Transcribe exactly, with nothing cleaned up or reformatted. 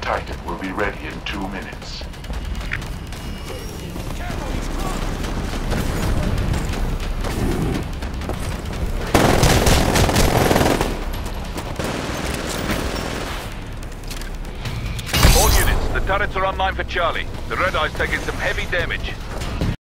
Titan will be ready in two minutes. All units, the turrets are online for Charlie. The Red Eye's taking some heavy damage.